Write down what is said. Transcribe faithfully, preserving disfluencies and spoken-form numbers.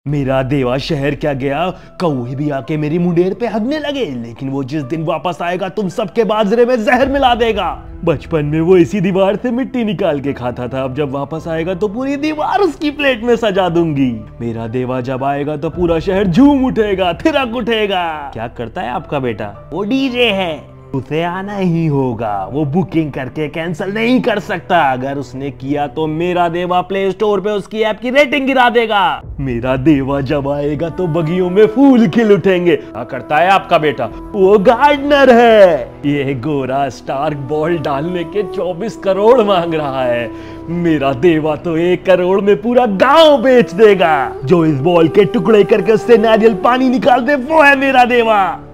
मेरा देवा शहर क्या गया, कौवे भी आके मेरी मुंडेर पे हगने लगे, लेकिन वो जिस दिन वापस आएगा तुम सबके बाजरे में जहर मिला देगा। बचपन में वो इसी दीवार से मिट्टी निकाल के खाता था, अब जब वापस आएगा तो पूरी दीवार उसकी प्लेट में सजा दूंगी। मेरा देवा जब आएगा तो पूरा शहर झूम उठेगा, थिरक उठेगा। क्या करता है आपका बेटा? वो डीजे है, उसे आना ही होगा। वो बुकिंग करके कैंसिल नहीं कर सकता, अगर उसने किया तो मेरा देवा प्ले स्टोर पे उसकी ऐप की रेटिंग गिरा देगा। मेरा देवा जब आएगा तो बगियों में फूल खिल उठेंगे। क्या करता है आपका बेटा? वो गार्डनर है। ये गोरा स्टार्क बॉल डालने के चौबीस करोड़ मांग रहा है, मेरा देवा तो एक करोड़ में पूरा गांव बेच देगा। जो इस बॉल के टुकड़े करके उससे नारियल पानी निकाल दे वो है मेरा देवा।